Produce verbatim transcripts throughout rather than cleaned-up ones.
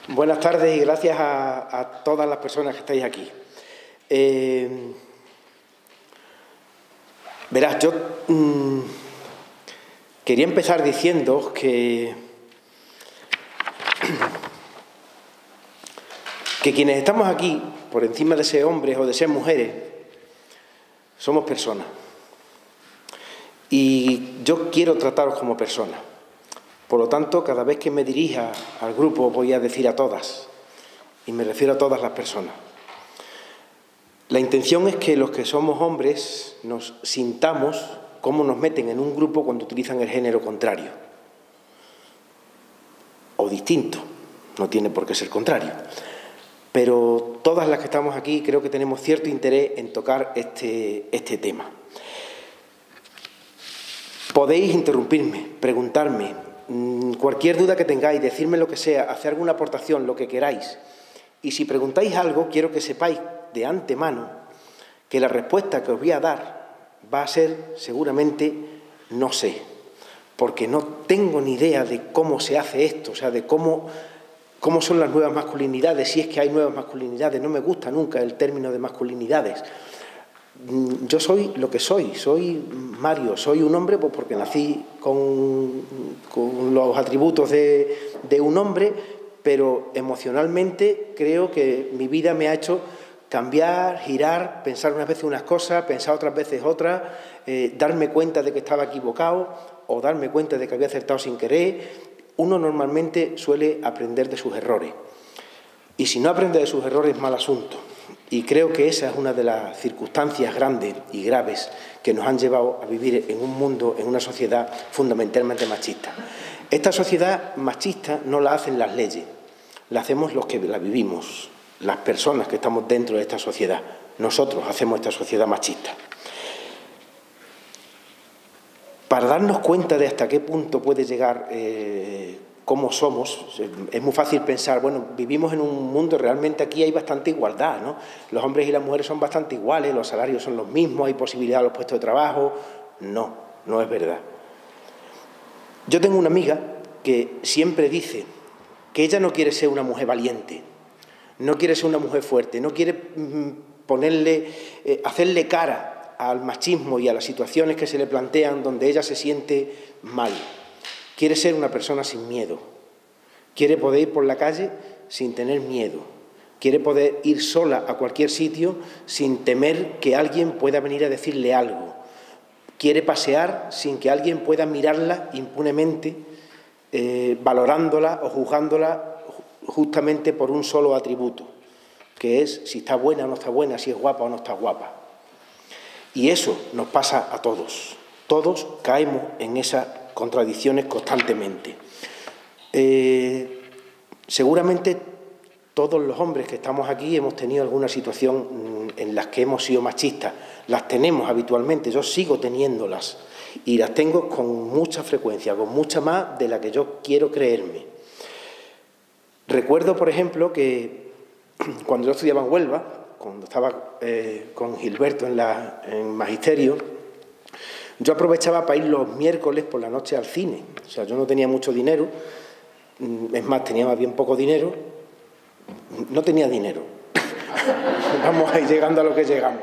Buenas tardes y gracias a, a todas las personas que estáis aquí. Eh, verás, yo mmm, quería empezar diciendo que, que quienes estamos aquí, por encima de ser hombres o de ser mujeres, somos personas. Y yo quiero trataros como personas. Por lo tanto, cada vez que me dirija al grupo voy a decir a todas, y me refiero a todas las personas. La intención es que los que somos hombres nos sintamos cómo nos meten en un grupo cuando utilizan el género contrario. O distinto, no tiene por qué ser contrario. Pero todas las que estamos aquí creo que tenemos cierto interés en tocar este, este tema. Podéis interrumpirme, preguntarme, cualquier duda que tengáis, decirme lo que sea, hacer alguna aportación, lo que queráis. Y si preguntáis algo, quiero que sepáis de antemano que la respuesta que os voy a dar va a ser seguramente no sé, porque no tengo ni idea de cómo se hace esto, o sea, de cómo, cómo son las nuevas masculinidades, si es que hay nuevas masculinidades. No me gusta nunca el término de masculinidades. Yo soy lo que soy, soy Mario, soy un hombre pues porque nací con, con los atributos de, de un hombre, pero emocionalmente creo que mi vida me ha hecho cambiar, girar, pensar unas veces unas cosas, pensar otras veces otras, eh, darme cuenta de que estaba equivocado o darme cuenta de que había acertado sin querer. Uno normalmente suele aprender de sus errores y si no aprende de sus errores, mal asunto. Y creo que esa es una de las circunstancias grandes y graves que nos han llevado a vivir en un mundo, en una sociedad fundamentalmente machista. Esta sociedad machista no la hacen las leyes, la hacemos los que la vivimos, las personas que estamos dentro de esta sociedad. Nosotros hacemos esta sociedad machista. Para darnos cuenta de hasta qué punto puede llegar eh, cómo somos, es muy fácil pensar, bueno, vivimos en un mundo, realmente aquí hay bastante igualdad, ¿no? Los hombres y las mujeres son bastante iguales, los salarios son los mismos, hay posibilidad de los puestos de trabajo. No, no es verdad. Yo tengo una amiga que siempre dice que ella no quiere ser una mujer valiente, no quiere ser una mujer fuerte, no quiere ponerle, eh, hacerle cara al machismo y a las situaciones que se le plantean donde ella se siente mal. Quiere ser una persona sin miedo, quiere poder ir por la calle sin tener miedo, quiere poder ir sola a cualquier sitio sin temer que alguien pueda venir a decirle algo, quiere pasear sin que alguien pueda mirarla impunemente, eh, valorándola o juzgándola justamente por un solo atributo, que es si está buena o no está buena, si es guapa o no está guapa. Y eso nos pasa a todos, todos caemos en esa contradicciones constantemente. Eh, seguramente todos los hombres que estamos aquí hemos tenido alguna situación en las que hemos sido machistas. Las tenemos habitualmente, yo sigo teniéndolas y las tengo con mucha frecuencia, con mucha más de la que yo quiero creerme. Recuerdo, por ejemplo, que cuando yo estudiaba en Huelva, cuando estaba eh, con Gilberto en, la, en Magisterio, yo aprovechaba para ir los miércoles por la noche al cine. O sea, yo no tenía mucho dinero, es más, tenía más bien poco dinero. No tenía dinero. Vamos a ir llegando a lo que llegamos.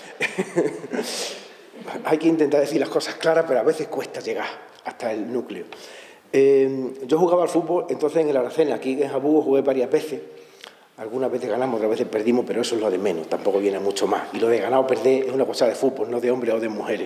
Hay que intentar decir las cosas claras, pero a veces cuesta llegar hasta el núcleo. Eh, yo jugaba al fútbol, entonces en el Aracena, aquí en Jabugo, jugué varias veces. Algunas veces ganamos, otras veces perdimos, pero eso es lo de menos, tampoco viene mucho más. Y lo de ganar o perder es una cosa de fútbol, no de hombres o de mujeres.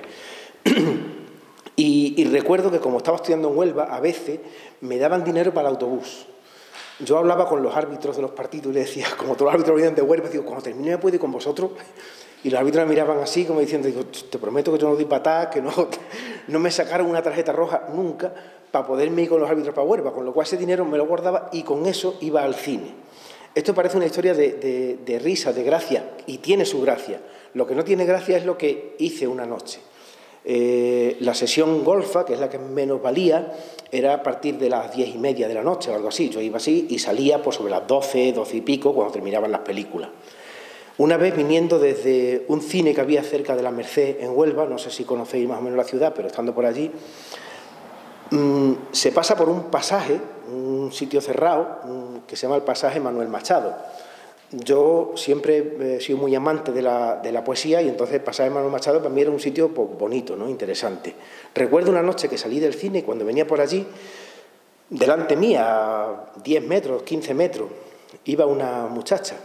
Y, y recuerdo que como estaba estudiando en Huelva, a veces me daban dinero para el autobús. Yo hablaba con los árbitros de los partidos y les decía, como todos los árbitros venían de Huelva, digo, cuando termine me puedo ir con vosotros. Y los árbitros me miraban así, como diciendo, digo, te prometo que yo no doy patadas, que no, no me sacaron una tarjeta roja nunca para poderme ir con los árbitros para Huelva, con lo cual ese dinero me lo guardaba y con eso iba al cine. Esto parece una historia de, de, de risa, de gracia, y tiene su gracia. Lo que no tiene gracia es lo que hice una noche. Eh, la sesión golfa, que es la que menos valía, era a partir de las diez y media de la noche o algo así. Yo iba así y salía pues, sobre las doce, doce y pico, cuando terminaban las películas. Una vez viniendo desde un cine que había cerca de la Merced en Huelva, no sé si conocéis más o menos la ciudad, pero estando por allí, mmm, se pasa por un pasaje un sitio cerrado un, que se llama el Pasaje Manuel Machado. Yo siempre he sido muy amante de la, de la poesía y entonces el Pasaje Manuel Machado para mí era un sitio pues, bonito, ¿no? Interesante. Recuerdo una noche que salí del cine y cuando venía por allí, delante mía, a diez metros, quince metros, iba una muchacha.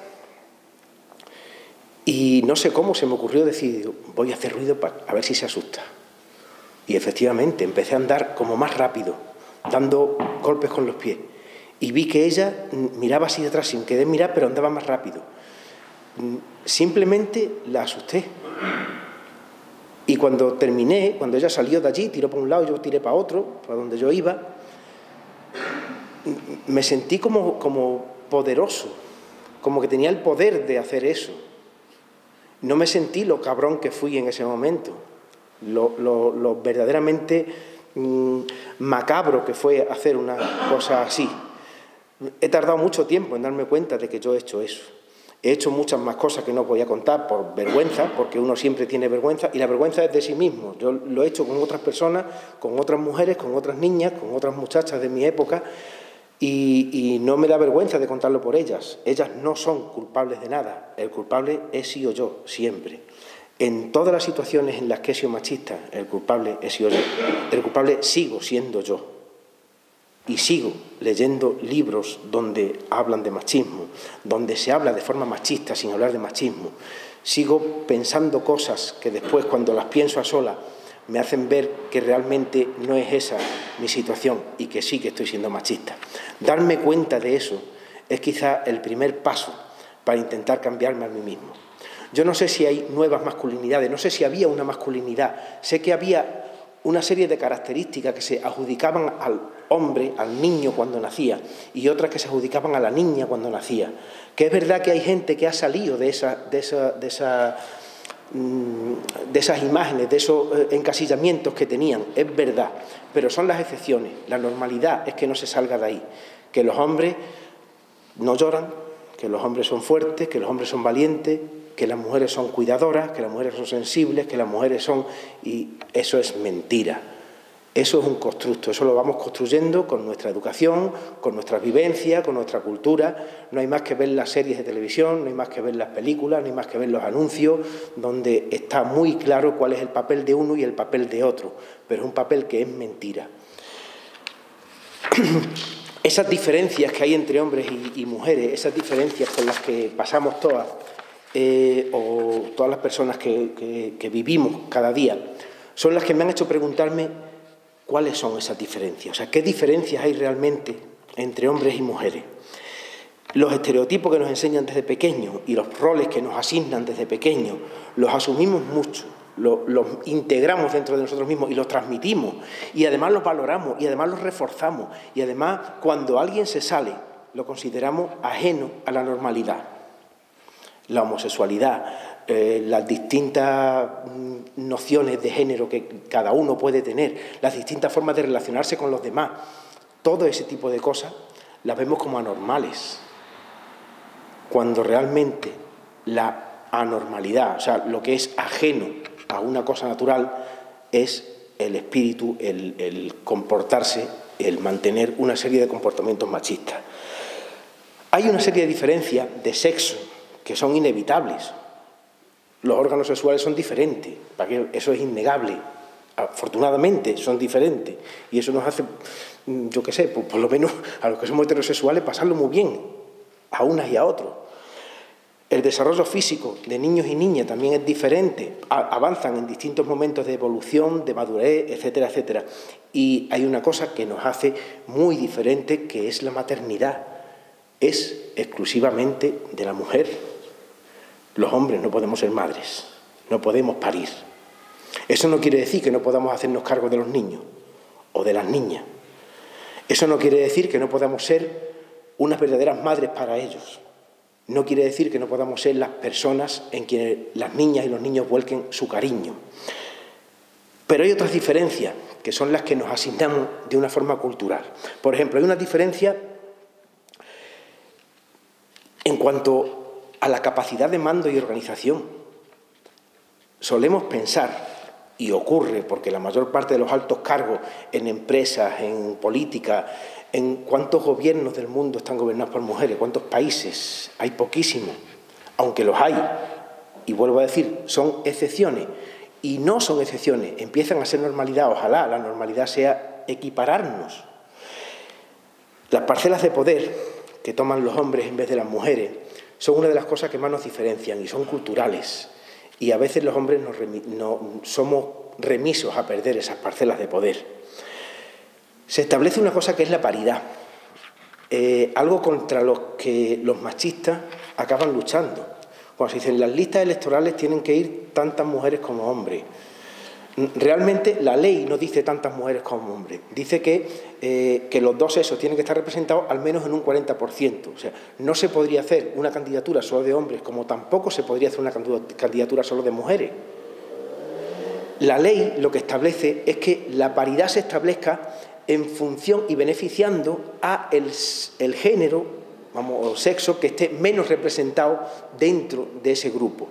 Y no sé cómo se me ocurrió decir, voy a hacer ruido para a ver si se asusta. Y efectivamente empecé a andar como más rápido, dando golpes con los pies. Y vi que ella miraba así detrás, sin querer mirar, pero andaba más rápido. Simplemente la asusté. Y cuando terminé, cuando ella salió de allí, tiró para un lado, yo tiré para otro, para donde yo iba, me sentí como, como poderoso, como que tenía el poder de hacer eso. No me sentí lo cabrón que fui en ese momento, lo, lo, lo verdaderamente mmm, macabro que fue hacer una cosa así. He tardado mucho tiempo en darme cuenta de que yo he hecho eso. He hecho muchas más cosas que no voy a contar por vergüenza, porque uno siempre tiene vergüenza, y la vergüenza es de sí mismo. Yo lo he hecho con otras personas, con otras mujeres, con otras niñas, con otras muchachas de mi época, y, y no me da vergüenza de contarlo por ellas. Ellas no son culpables de nada. El culpable he sido yo, siempre. En todas las situaciones en las que he sido machista, el culpable he sido yo. El culpable sigo siendo yo. Y sigo leyendo libros donde hablan de machismo, donde se habla de forma machista sin hablar de machismo. Sigo pensando cosas que después, cuando las pienso a solas, me hacen ver que realmente no es esa mi situación y que sí que estoy siendo machista. Darme cuenta de eso es quizá el primer paso para intentar cambiarme a mí mismo. Yo no sé si hay nuevas masculinidades, no sé si había una masculinidad. Sé que había una serie de características que se adjudicaban al hombre, al niño cuando nacía, y otras que se adjudicaban a la niña cuando nacía. Que es verdad que hay gente que ha salido de, esa, de, esa, de, esa, de esas imágenes, de esos encasillamientos que tenían, es verdad, pero son las excepciones. La normalidad es que no se salga de ahí, que los hombres no lloran, que los hombres son fuertes, que los hombres son valientes, que las mujeres son cuidadoras, que las mujeres son sensibles, que las mujeres son... Y eso es mentira. Eso es un constructo, eso lo vamos construyendo con nuestra educación, con nuestra vivencia, con nuestra cultura. No hay más que ver las series de televisión, no hay más que ver las películas, no hay más que ver los anuncios, donde está muy claro cuál es el papel de uno y el papel de otro, pero es un papel que es mentira. Esas diferencias que hay entre hombres y, y mujeres, esas diferencias con las que pasamos todas, Eh, o todas las personas que, que, que vivimos cada día, son las que me han hecho preguntarme cuáles son esas diferencias, o sea, qué diferencias hay realmente entre hombres y mujeres. Los estereotipos que nos enseñan desde pequeños y los roles que nos asignan desde pequeños, los asumimos mucho, los, los integramos dentro de nosotros mismos y los transmitimos, y además los valoramos, y además los reforzamos, y además cuando alguien se sale, lo consideramos ajeno a la normalidad. La homosexualidad, eh, las distintas nociones de género que cada uno puede tener, las distintas formas de relacionarse con los demás, todo ese tipo de cosas las vemos como anormales, cuando realmente la anormalidad, o sea, lo que es ajeno a una cosa natural, es el espíritu, el, el comportarse, el mantener una serie de comportamientos machistas. Hay una serie de diferencias de sexo que son inevitables. Los órganos sexuales son diferentes, eso es innegable. Afortunadamente son diferentes y eso nos hace, yo qué sé, por, por lo menos a los que somos heterosexuales pasarlo muy bien, a unas y a otros. El desarrollo físico de niños y niñas también es diferente, avanzan en distintos momentos de evolución, de madurez, etcétera, etcétera. Y hay una cosa que nos hace muy diferente, que es la maternidad. Es exclusivamente de la mujer. Los hombres no podemos ser madres, no podemos parir. Eso no quiere decir que no podamos hacernos cargo de los niños o de las niñas. Eso no quiere decir que no podamos ser unas verdaderas madres para ellos. No quiere decir que no podamos ser las personas en quienes las niñas y los niños vuelquen su cariño. Pero hay otras diferencias que son las que nos asignamos de una forma cultural. Por ejemplo, hay una diferencia en cuanto a la capacidad de mando y organización. Solemos pensar y ocurre porque la mayor parte de los altos cargos en empresas, en política, en cuántos gobiernos del mundo están gobernados por mujeres, cuántos países, hay poquísimos, aunque los hay, y vuelvo a decir, son excepciones, y no son excepciones, empiezan a ser normalidad, ojalá la normalidad sea equipararnos. Las parcelas de poder que toman los hombres en vez de las mujeres son una de las cosas que más nos diferencian y son culturales. Y a veces los hombres nos no, somos remisos a perder esas parcelas de poder. Se establece una cosa que es la paridad, eh, algo contra lo que los machistas acaban luchando. Cuando se dice en las listas electorales tienen que ir tantas mujeres como hombres. Realmente la ley no dice tantas mujeres como hombres, dice que, eh, que los dos sexos tienen que estar representados al menos en un cuarenta por ciento. O sea, no se podría hacer una candidatura solo de hombres, como tampoco se podría hacer una candidatura solo de mujeres. La ley lo que establece es que la paridad se establezca en función y beneficiando a el, el género, vamos, o sexo que esté menos representado dentro de ese grupo.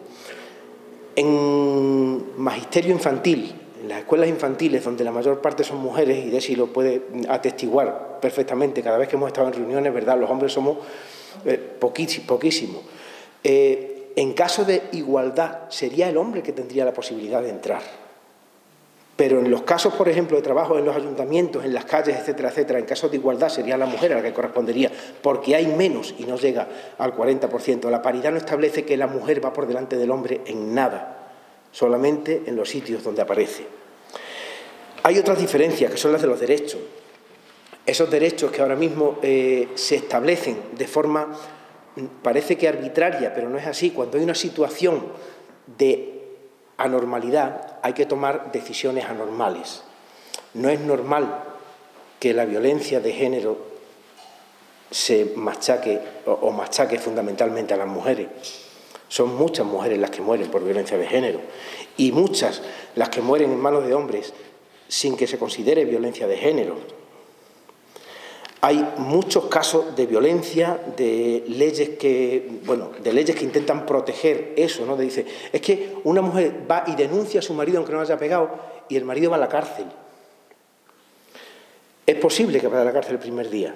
En magisterio infantil, en las escuelas infantiles, donde la mayor parte son mujeres, y Desi lo puede atestiguar perfectamente, cada vez que hemos estado en reuniones, ¿verdad?, los hombres somos eh, poquísimos. poquísimos. Eh, en caso de igualdad, sería el hombre que tendría la posibilidad de entrar. Pero en los casos, por ejemplo, de trabajo en los ayuntamientos, en las calles, etcétera, etcétera, en casos de igualdad sería la mujer a la que correspondería, porque hay menos y no llega al cuarenta por ciento. La paridad no establece que la mujer va por delante del hombre en nada, solamente en los sitios donde aparece. Hay otras diferencias, que son las de los derechos. Esos derechos que ahora mismo eh, se establecen de forma, parece que arbitraria, pero no es así. Cuando hay una situación de anormalidad, hay que tomar decisiones anormales. No es normal que la violencia de género se machaque o, o machaque fundamentalmente a las mujeres. Son muchas mujeres las que mueren por violencia de género y muchas las que mueren en manos de hombres sin que se considere violencia de género. Hay muchos casos de violencia, de leyes que, bueno, de leyes que intentan proteger eso, ¿no? De dice, es que una mujer va y denuncia a su marido aunque no haya pegado y el marido va a la cárcel. Es posible que vaya a la cárcel el primer día,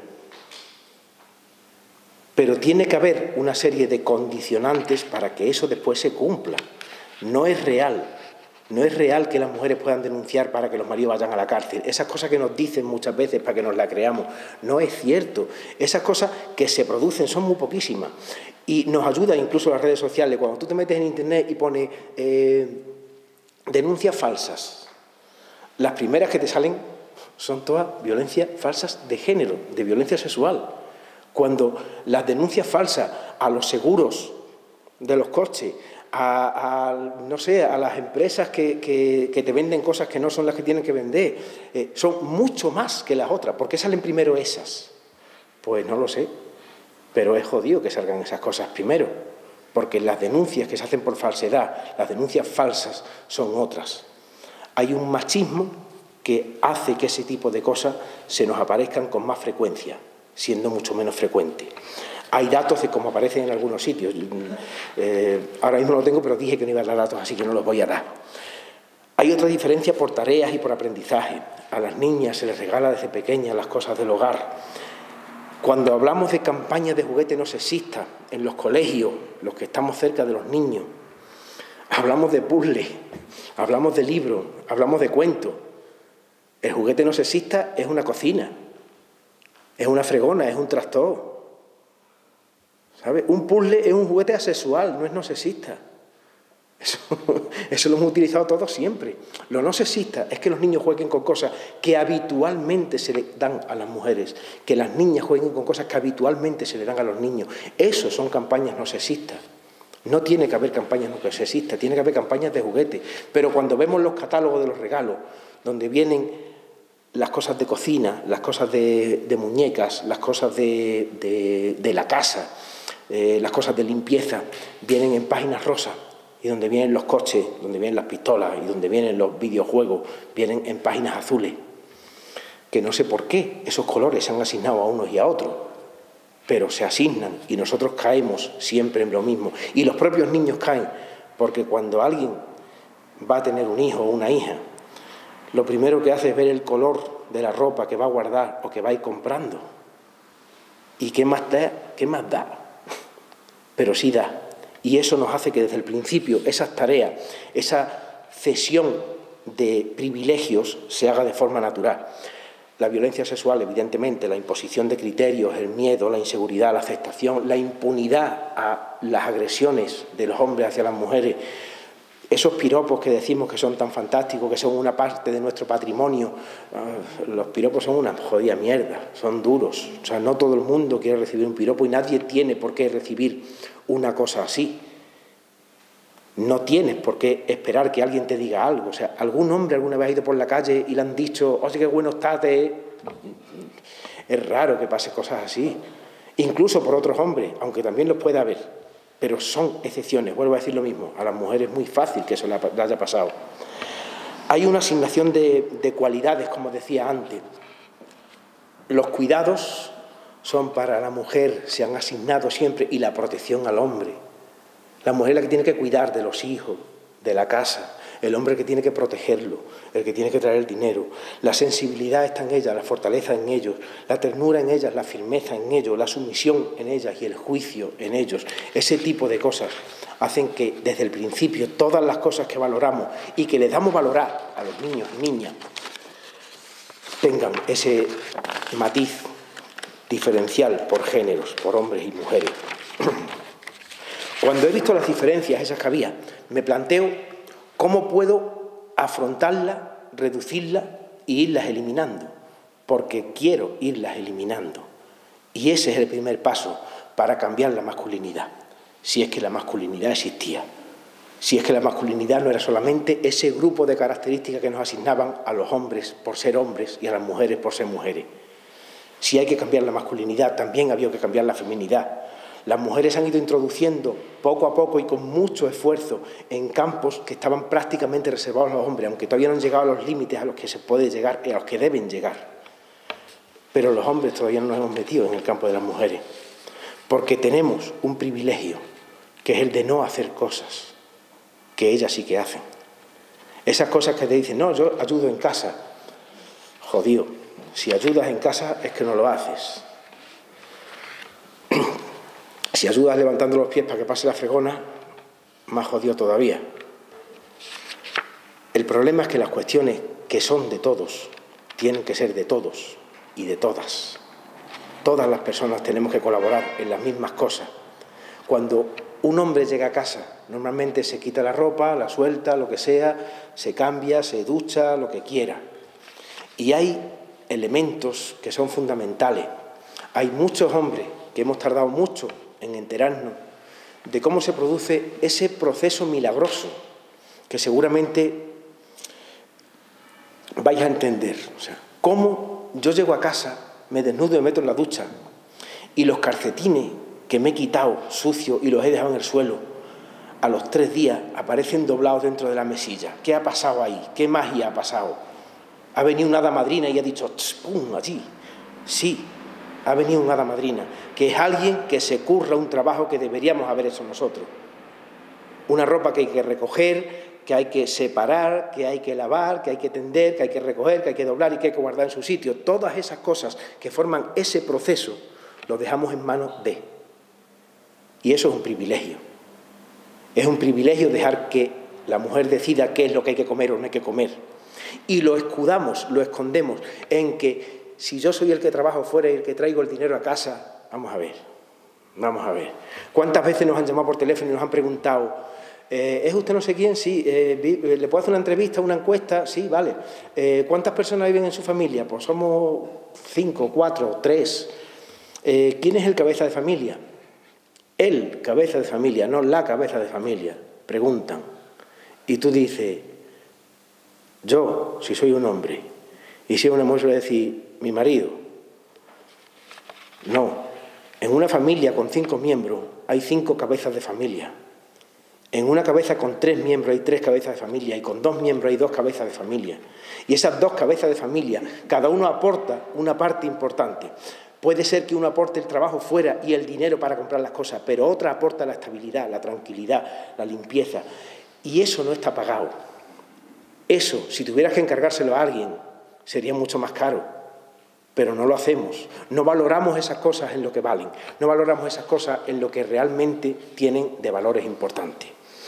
pero tiene que haber una serie de condicionantes para que eso después se cumpla. No es real. No es real que las mujeres puedan denunciar para que los maridos vayan a la cárcel. Esas cosas que nos dicen muchas veces para que nos la creamos, no es cierto. Esas cosas que se producen son muy poquísimas. Y nos ayudan incluso las redes sociales. Cuando tú te metes en internet y pones eh, denuncias falsas, las primeras que te salen son todas violencias falsas de género, de violencia sexual. Cuando las denuncias falsas a los seguros de los coches, A, a, no sé, a las empresas que, que, que te venden cosas que no son las que tienen que vender, eh, son mucho más que las otras. ¿Por qué salen primero esas? Pues no lo sé, pero es jodido que salgan esas cosas primero, porque las denuncias que se hacen por falsedad, las denuncias falsas, son otras. Hay un machismo que hace que ese tipo de cosas se nos aparezcan con más frecuencia, siendo mucho menos frecuente. Hay datos de cómo aparecen en algunos sitios. Eh, ahora mismo no lo tengo, pero dije que no iba a dar datos, así que no los voy a dar. Hay otra diferencia por tareas y por aprendizaje. A las niñas se les regala desde pequeñas las cosas del hogar. Cuando hablamos de campañas de juguete no sexista en los colegios, los que estamos cerca de los niños, hablamos de puzzles, hablamos de libros, hablamos de cuentos. El juguete no sexista es una cocina, es una fregona, es un tractor. ¿Sabe? Un puzzle es un juguete asexual, no es no sexista. Eso, eso lo hemos utilizado todos siempre. Lo no sexista es que los niños jueguen con cosas que habitualmente se le dan a las mujeres, que las niñas jueguen con cosas que habitualmente se le dan a los niños. Eso son campañas no sexistas. No tiene que haber campañas no sexistas, tiene que haber campañas de juguete. Pero cuando vemos los catálogos de los regalos, donde vienen las cosas de cocina, las cosas de, de muñecas, las cosas de, de, de la casa, Eh, las cosas de limpieza, vienen en páginas rosas, y donde vienen los coches, donde vienen las pistolas y donde vienen los videojuegos, vienen en páginas azules, que no sé por qué esos colores se han asignado a unos y a otros, pero se asignan y nosotros caemos siempre en lo mismo. Y los propios niños caen, porque cuando alguien va a tener un hijo o una hija, lo primero que hace es ver el color de la ropa que va a guardar o que va a ir comprando. ¿Y qué más da? ¿Qué más da? Pero sí da. Y eso nos hace que desde el principio esas tareas, esa cesión de privilegios se haga de forma natural. La violencia sexual, evidentemente, la imposición de criterios, el miedo, la inseguridad, la aceptación, la impunidad a las agresiones de los hombres hacia las mujeres, esos piropos que decimos que son tan fantásticos, que son una parte de nuestro patrimonio, los piropos son una jodida mierda, son duros. O sea, no todo el mundo quiere recibir un piropo y nadie tiene por qué recibir una cosa así. No tienes por qué esperar que alguien te diga algo. O sea, algún hombre alguna vez ha ido por la calle y le han dicho, oye, qué bueno estás. Te... Es raro que pase cosas así. Incluso por otros hombres, aunque también los pueda haber. Pero son excepciones, vuelvo a decir lo mismo. A las mujeres es muy fácil que eso le haya pasado. Hay una asignación de, de cualidades, como decía antes. Los cuidados son para la mujer, se han asignado siempre, y la protección al hombre. La mujer es la que tiene que cuidar de los hijos, de la casa, el hombre que tiene que protegerlo, el que tiene que traer el dinero. La sensibilidad está en ella, la fortaleza en ellos, la ternura en ellas, la firmeza en ellos, la sumisión en ellas y el juicio en ellos. Ese tipo de cosas hacen que desde el principio todas las cosas que valoramos y que les damos valorar a los niños y niñas tengan ese matiz diferencial por géneros, por hombres y mujeres. Cuando he visto las diferencias esas que había, me planteo cómo puedo afrontarlas, reducirlas e irlas eliminando, porque quiero irlas eliminando. Y ese es el primer paso para cambiar la masculinidad, si es que la masculinidad existía, si es que la masculinidad no era solamente ese grupo de características que nos asignaban a los hombres por ser hombres y a las mujeres por ser mujeres. Si hay que cambiar la masculinidad, también había que cambiar la feminidad. Las mujeres han ido introduciendo poco a poco y con mucho esfuerzo en campos que estaban prácticamente reservados a los hombres, aunque todavía no han llegado a los límites a los que se puede llegar y a los que deben llegar. Pero los hombres todavía no nos hemos metido en el campo de las mujeres, porque tenemos un privilegio, que es el de no hacer cosas que ellas sí que hacen. Esas cosas que te dicen, no, yo ayudo en casa. Jodido, si ayudas en casa es que no lo haces. Si ayudas levantando los pies para que pase la fregona, más jodido todavía. El problema es que las cuestiones que son de todos tienen que ser de todos y de todas. Todas las personas tenemos que colaborar en las mismas cosas. Cuando un hombre llega a casa, normalmente se quita la ropa, la suelta, lo que sea, se cambia, se ducha, lo que quiera. Y hay elementos que son fundamentales. Hay muchos hombres que hemos tardado mucho en enterarnos de cómo se produce ese proceso milagroso que seguramente vais a entender. O sea, cómo yo llego a casa, me desnudo y me meto en la ducha y los calcetines que me he quitado sucios y los he dejado en el suelo, a los tres días aparecen doblados dentro de la mesilla. ¿Qué ha pasado ahí? ¿Qué magia ha pasado? Ha venido una hada madrina y ha dicho ¡pum! Allí. Sí, ha venido una hada madrina, que es alguien que se curra un trabajo que deberíamos haber hecho nosotros. Una ropa que hay que recoger, que hay que separar, que hay que lavar, que hay que tender, que hay que recoger, que hay que doblar y que hay que guardar en su sitio. Todas esas cosas que forman ese proceso lo dejamos en manos de. Y eso es un privilegio. Es un privilegio dejar que la mujer decida qué es lo que hay que comer o no hay que comer. Y lo escudamos, lo escondemos en que si yo soy el que trabajo fuera y el que traigo el dinero a casa, vamos a ver, vamos a ver. ¿Cuántas veces nos han llamado por teléfono y nos han preguntado, eh, ¿es usted no sé quién? Sí. Eh, ¿Le puedo hacer una entrevista, una encuesta? Sí, vale. Eh, ¿Cuántas personas viven en su familia? Pues somos cinco, cuatro, tres. Eh, ¿Quién es el cabeza de familia? El cabeza de familia, no la cabeza de familia. Preguntan. Y tú dices, yo, si soy un hombre, y si es una mujer, voy a decir, mi marido. No. En una familia con cinco miembros hay cinco cabezas de familia. En una cabeza con tres miembros hay tres cabezas de familia y con dos miembros hay dos cabezas de familia. Y esas dos cabezas de familia, cada uno aporta una parte importante. Puede ser que uno aporte el trabajo fuera y el dinero para comprar las cosas, pero otra aporta la estabilidad, la tranquilidad, la limpieza. Y eso no está pagado. Eso, si tuvieras que encargárselo a alguien, sería mucho más caro, pero no lo hacemos. No valoramos esas cosas en lo que valen, no valoramos esas cosas en lo que realmente tienen de valores importantes.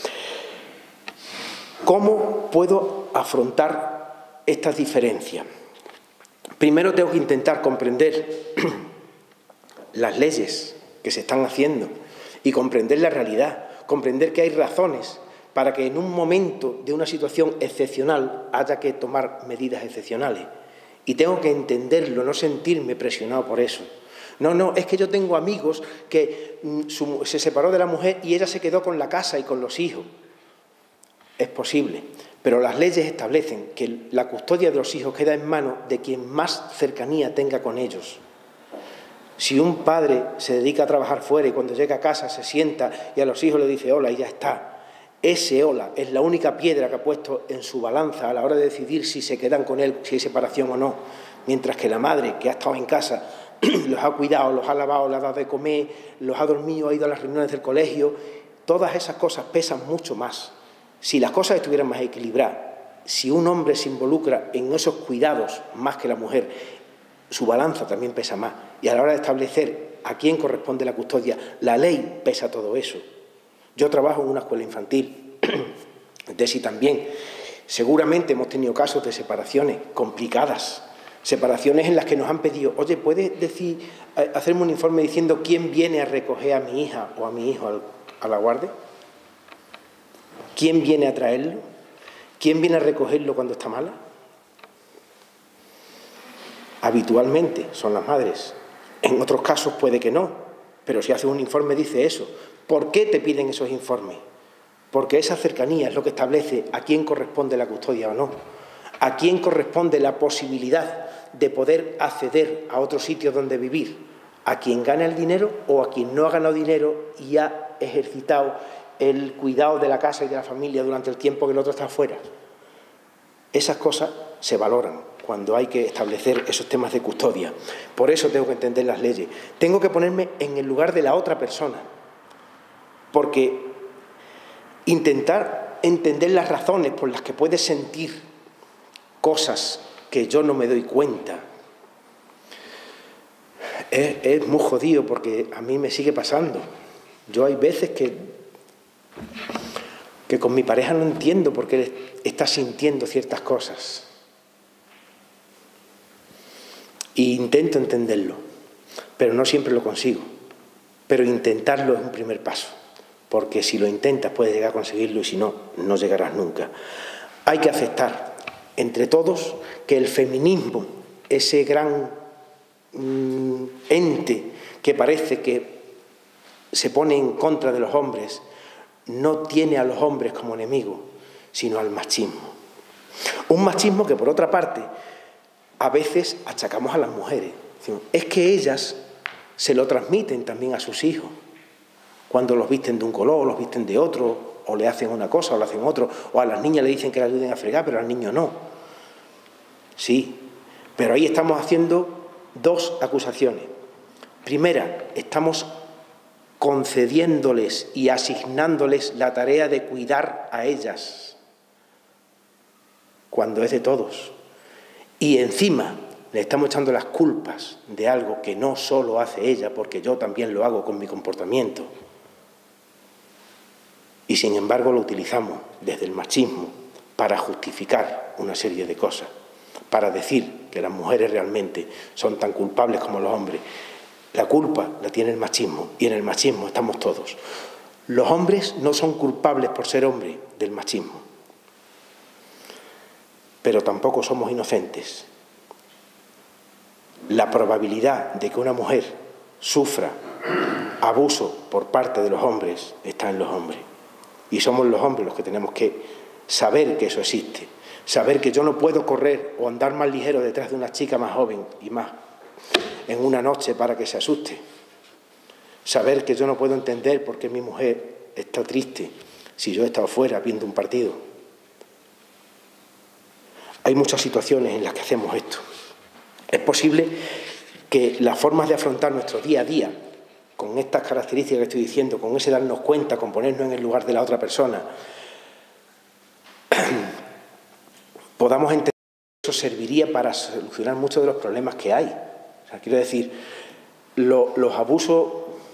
¿Cómo puedo afrontar estas diferencias? Primero tengo que intentar comprender las leyes que se están haciendo y comprender la realidad, comprender que hay razones para que en un momento de una situación excepcional haya que tomar medidas excepcionales. Y tengo que entenderlo, no sentirme presionado por eso. No, no, es que yo tengo amigos que mm, su, se separó de la mujer y ella se quedó con la casa y con los hijos. Es posible, pero las leyes establecen que la custodia de los hijos queda en manos de quien más cercanía tenga con ellos. Si un padre se dedica a trabajar fuera y cuando llega a casa se sienta y a los hijos le dice hola y ya está, ese hola es la única piedra que ha puesto en su balanza a la hora de decidir si se quedan con él, si hay separación o no. Mientras que la madre, que ha estado en casa, los ha cuidado, los ha lavado, les ha dado de comer, los ha dormido, ha ido a las reuniones del colegio, todas esas cosas pesan mucho más. Si las cosas estuvieran más equilibradas, si un hombre se involucra en esos cuidados más que la mujer, su balanza también pesa más. Y a la hora de establecer a quién corresponde la custodia, la ley pesa todo eso. Yo trabajo en una escuela infantil, Desi también. Seguramente hemos tenido casos de separaciones complicadas, separaciones en las que nos han pedido, oye, ¿puedes decir, hacerme un informe diciendo quién viene a recoger a mi hija o a mi hijo al, a la guardia? ¿Quién viene a traerlo? ¿Quién viene a recogerlo cuando está mala? Habitualmente son las madres. En otros casos puede que no, pero si hace un informe dice eso. ¿Por qué te piden esos informes? Porque esa cercanía es lo que establece a quién corresponde la custodia o no, a quién corresponde la posibilidad de poder acceder a otro sitio donde vivir, a quien gana el dinero o a quien no ha ganado dinero y ha ejercitado el cuidado de la casa y de la familia durante el tiempo que el otro está afuera. Esas cosas se valoran cuando hay que establecer esos temas de custodia. Por eso tengo que entender las leyes. Tengo que ponerme en el lugar de la otra persona, porque intentar entender las razones por las que puede sentir cosas que yo no me doy cuenta es, es muy jodido, porque a mí me sigue pasando. Yo hay veces que que con mi pareja no entiendo por qué está sintiendo ciertas cosas. E intento entenderlo, pero no siempre lo consigo. Pero intentarlo es un primer paso, porque si lo intentas puedes llegar a conseguirlo y si no, no llegarás nunca. Hay que aceptar entre todos que el feminismo, ese gran mm, ente que parece que se pone en contra de los hombres, no tiene a los hombres como enemigos, sino al machismo. Un machismo que, por otra parte, a veces achacamos a las mujeres. Es que ellas se lo transmiten también a sus hijos. Cuando los visten de un color, o los visten de otro, o le hacen una cosa o le hacen otro, o a las niñas le dicen que le ayuden a fregar, pero al niño no. Sí, pero ahí estamos haciendo dos acusaciones. Primera, estamos concediéndoles y asignándoles la tarea de cuidar a ellas, cuando es de todos. Y encima le estamos echando las culpas de algo que no solo hace ella, porque yo también lo hago con mi comportamiento. Y sin embargo lo utilizamos desde el machismo para justificar una serie de cosas, para decir que las mujeres realmente son tan culpables como los hombres. La culpa la tiene el machismo, y en el machismo estamos todos. Los hombres no son culpables por ser hombres del machismo, pero tampoco somos inocentes. La probabilidad de que una mujer sufra abuso por parte de los hombres está en los hombres. Y somos los hombres los que tenemos que saber que eso existe, saber que yo no puedo correr o andar más ligero detrás de una chica más joven y más en una noche para que se asuste. Saber que yo no puedo entender por qué mi mujer está triste si yo he estado fuera viendo un partido. Hay muchas situaciones en las que hacemos esto. Es posible que las formas de afrontar nuestro día a día, con estas características que estoy diciendo, con ese darnos cuenta, con ponernos en el lugar de la otra persona, podamos entender que eso serviría para solucionar muchos de los problemas que hay. O sea, quiero decir, lo, los abusos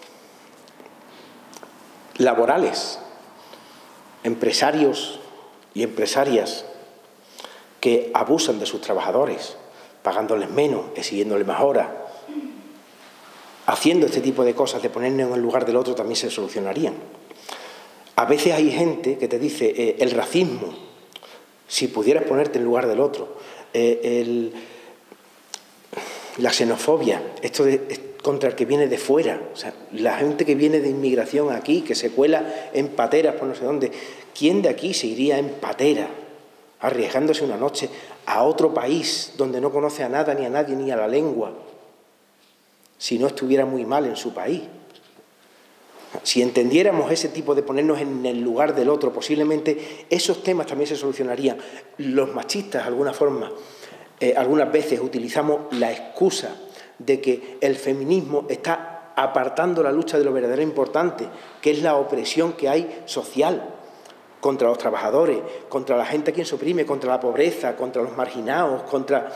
laborales, empresarios y empresarias que abusan de sus trabajadores, pagándoles menos, exigiéndoles más horas, haciendo este tipo de cosas, de ponernos en el lugar del otro, también se solucionarían. A veces hay gente que te dice, eh, el racismo, si pudieras ponerte en lugar del otro, eh, el, la xenofobia, esto de, contra el que viene de fuera, o sea, la gente que viene de inmigración aquí, que se cuela en pateras por no sé dónde, ¿quién de aquí se iría en patera, arriesgándose una noche a otro país donde no conoce a nada, ni a nadie, ni a la lengua, si no estuviera muy mal en su país? Si entendiéramos ese tipo de ponernos en el lugar del otro, posiblemente esos temas también se solucionarían. Los machistas, de alguna forma, eh, algunas veces utilizamos la excusa de que el feminismo está apartando la lucha de lo verdadero importante, que es la opresión que hay social contra los trabajadores, contra la gente a quien se oprime, contra la pobreza, contra los marginados, contra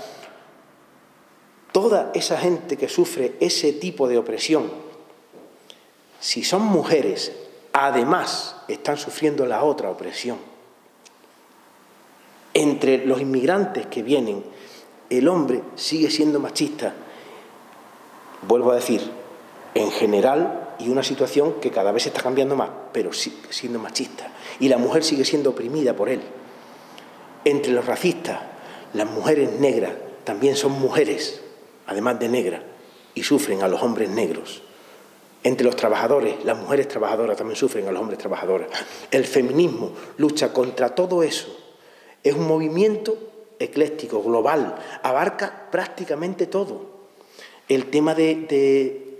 toda esa gente que sufre ese tipo de opresión. Si son mujeres, además están sufriendo la otra opresión. Entre los inmigrantes que vienen, el hombre sigue siendo machista. Vuelvo a decir, en general, y una situación que cada vez está cambiando más, pero sigue siendo machista. Y la mujer sigue siendo oprimida por él. Entre los racistas, las mujeres negras también son mujeres, además de negras, y sufren a los hombres negros. Entre los trabajadores, las mujeres trabajadoras también sufren a los hombres trabajadores. El feminismo lucha contra todo eso. Es un movimiento ecléctico, global, abarca prácticamente todo. El tema de, de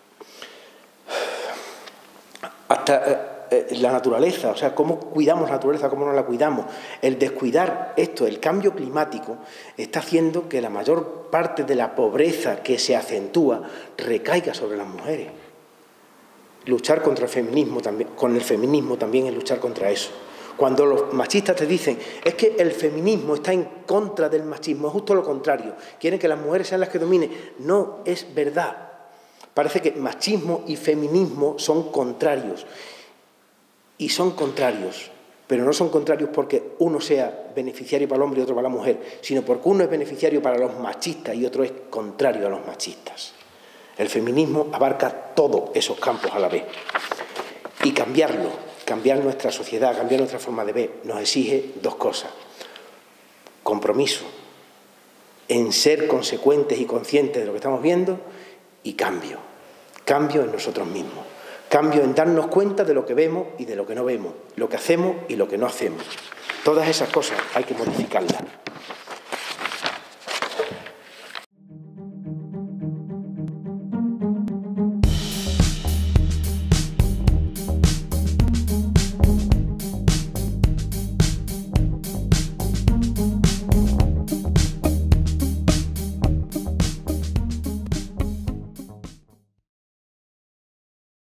hasta eh, la naturaleza, o sea, cómo cuidamos la naturaleza, cómo no la cuidamos. El descuidar esto, el cambio climático, está haciendo que la mayor parte de la pobreza que se acentúa recaiga sobre las mujeres. Luchar contra el feminismo también, con el feminismo también es luchar contra eso. Cuando los machistas te dicen, es que el feminismo está en contra del machismo, es justo lo contrario, quieren que las mujeres sean las que dominen. No es verdad. Parece que machismo y feminismo son contrarios. Y son contrarios, pero no son contrarios porque uno sea beneficiario para el hombre y otro para la mujer, sino porque uno es beneficiario para los machistas y otro es contrario a los machistas. El feminismo abarca todos esos campos a la vez. Y cambiarlo, cambiar nuestra sociedad, cambiar nuestra forma de ver, nos exige dos cosas. Compromiso en ser consecuentes y conscientes de lo que estamos viendo y cambio. Cambio en nosotros mismos. Cambio en darnos cuenta de lo que vemos y de lo que no vemos, lo que hacemos y lo que no hacemos. Todas esas cosas hay que modificarlas.